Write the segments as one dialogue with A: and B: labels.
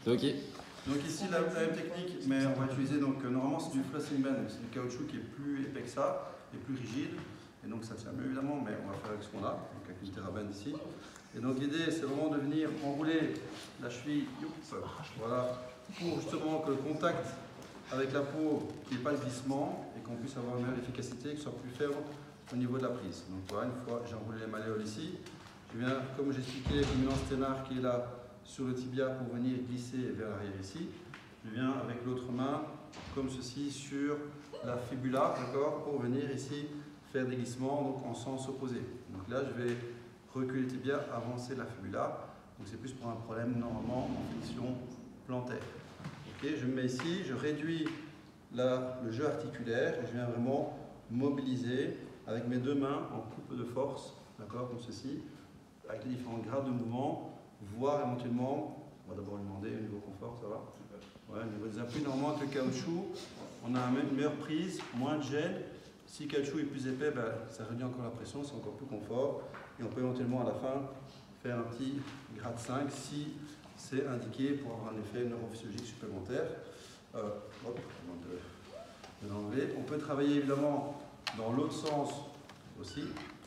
A: C'est ok.
B: Donc ici la même technique, mais on va utiliser donc normalement c'est du flossing band, c'est du caoutchouc qui est plus épais que ça, et plus rigide, et donc ça tient mieux évidemment, mais on va faire avec ce qu'on a, donc avec une TheraBand ici. Et donc l'idée c'est vraiment de venir enrouler la cheville, voilà, pour justement que le contact avec la peau, qu'il n'y ait pas de glissement, et qu'on puisse avoir une meilleure efficacité, que ce soit plus ferme au niveau de la prise. Donc voilà, une fois j'ai enroulé les malléoles ici, je viens, comme j'expliquais, avec une lance ténard qui est là sur le tibia pour venir glisser vers l'arrière ici. Je viens avec l'autre main, comme ceci, sur la fibula, d'accord, pour venir ici faire des glissements donc en sens opposé. Donc là, je vais reculer le tibia, avancer la fibula. Donc c'est plus pour un problème normalement en flexion plantaire. Ok, je me mets ici, je réduis le jeu articulaire et je viens vraiment mobiliser avec mes deux mains en coupe de force, d'accord, comme ceci, avec les différents grades de mouvement, voire éventuellement, on va d'abord lui demander au niveau confort, ça va? Ouais, au niveau des appuis, normalement avec le caoutchouc, on a une meilleure prise, moins de gêne. Si le caoutchouc est plus épais, ben, ça réduit encore la pression, c'est encore plus confort. Et on peut éventuellement à la fin faire un petit grade 5 si c'est indiqué pour avoir un effet neurophysiologique supplémentaire. Hop, de l'enlever. On peut travailler évidemment dans l'autre sens aussi.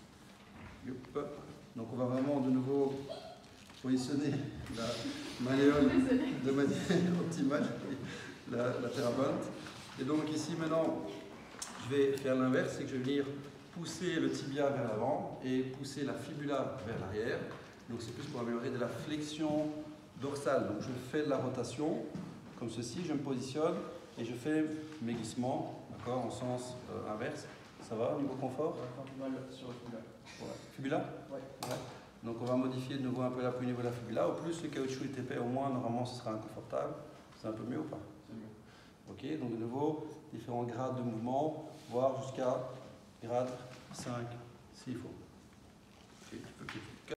B: Donc on va vraiment de nouveau positionner la malléole de manière optimale, la TheraBand. Et donc ici maintenant, je vais faire l'inverse, c'est que je vais venir pousser le tibia vers l'avant et pousser la fibula vers l'arrière. Donc c'est plus pour améliorer de la flexion dorsale. Donc je fais de la rotation, comme ceci, je me positionne et je fais mes glissements, d'accord, en sens inverse. Ça va au niveau confort?
C: Ouais, sur le fibula.
B: Ouais. Fibula?
C: Ouais.
B: Ouais. Donc on va modifier de nouveau un peu l'appui au niveau de la fibula. Au plus le caoutchouc est épais, au moins normalement ce sera inconfortable. C'est un peu mieux ou pas?
C: C'est mieux.
B: Ok, donc de nouveau, différents grades de mouvement, voire jusqu'à grade 5 s'il faut. Okay,